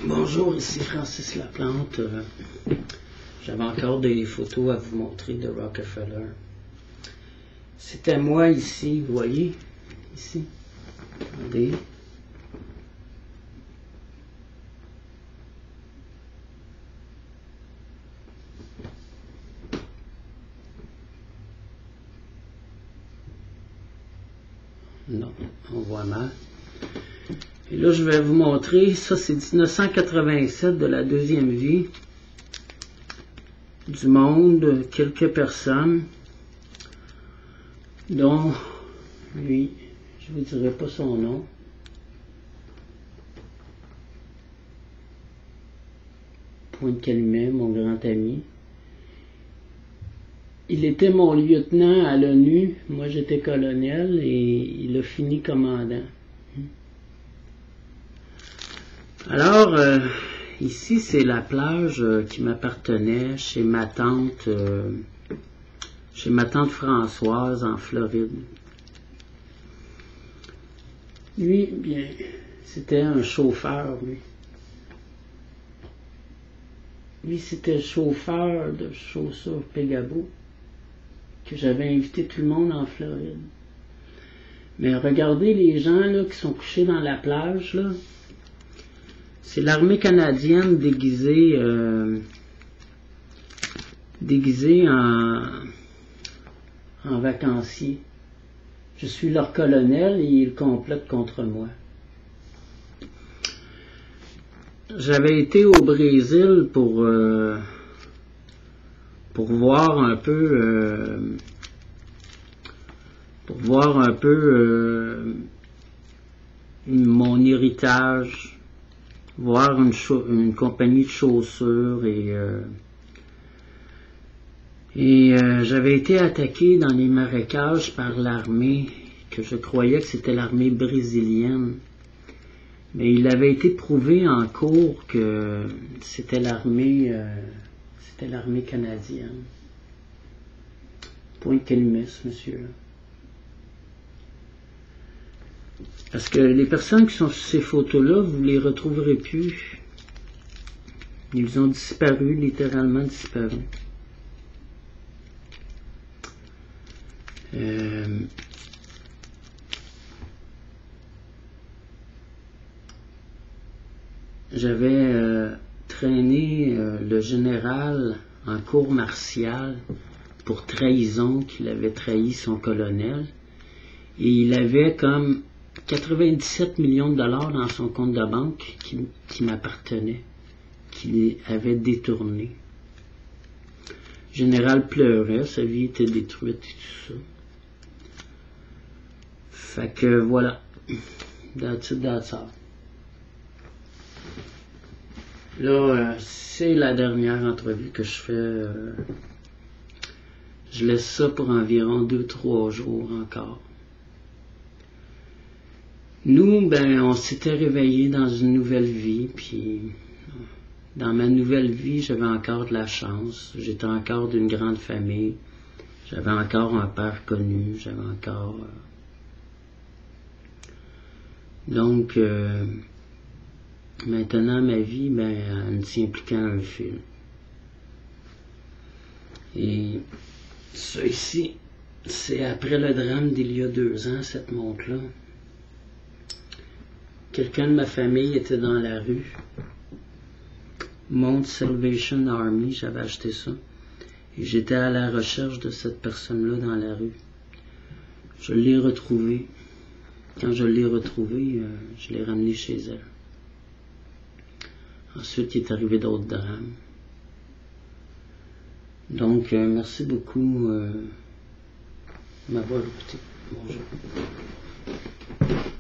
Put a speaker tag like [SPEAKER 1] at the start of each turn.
[SPEAKER 1] Bonjour, ici Francis Laplante. J'avais encore des photos à vous montrer de Rockefeller. C'était moi ici, vous voyez, ici. Attendez. Non, on voit mal. Et là, je vais vous montrer, ça c'est 1987 de la deuxième vie du monde, quelques personnes, dont lui, je ne vous dirai pas son nom. Pointe-Calumet, mon grand ami. Il était mon lieutenant à l'ONU, moi j'étais colonel et il a fini commandant. Alors, ici c'est la plage qui m'appartenait chez ma tante Françoise en Floride. Lui, bien, c'était un chauffeur, lui. Lui, c'était le chauffeur de chaussures Pegabo que j'avais invité tout le monde en Floride. Mais regardez les gens là qui sont couchés dans la plage, là. C'est l'armée canadienne déguisée en vacancier. Je suis leur colonel et ils complotent contre moi. J'avais été au Brésil pour voir un peu mon héritage, voir une compagnie de chaussures et j'avais été attaqué dans les marécages par l'armée, que je croyais que c'était l'armée brésilienne. Mais il avait été prouvé en cours que c'était l'armée canadienne. Pointe-Calumet, ce monsieur-là. Parce que les personnes qui sont sur ces photos-là, vous ne les retrouverez plus. Ils ont disparu, littéralement disparu. J'avais traîné le général en cour martiale pour trahison, qu'il avait trahi son colonel. Et il avait comme 97 millions de dollars dans son compte de banque qui m'appartenait, qu'il avait détourné. Le général pleurait, sa vie était détruite et tout ça. Fait que voilà, that's it, that's all. Là, c'est la dernière entrevue que je fais. Je laisse ça pour environ 2-3 jours encore. Nous, ben, on s'était réveillés dans une nouvelle vie, puis dans ma nouvelle vie, j'avais encore de la chance. J'étais encore d'une grande famille. J'avais encore un père connu. J'avais encore... Donc, maintenant, ma vie, ben, elle ne tient plus qu'à un fil. Et ça ici, c'est après le drame d'il y a 2 ans, cette montre-là. Quelqu'un de ma famille était dans la rue. Mount Salvation Army, j'avais acheté ça. Et j'étais à la recherche de cette personne-là dans la rue. Je l'ai retrouvée. Quand je l'ai retrouvée, je l'ai ramenée chez elle. Ensuite, il est arrivé d'autres drames. Donc, merci beaucoup de m'avoir écouté. Bonjour.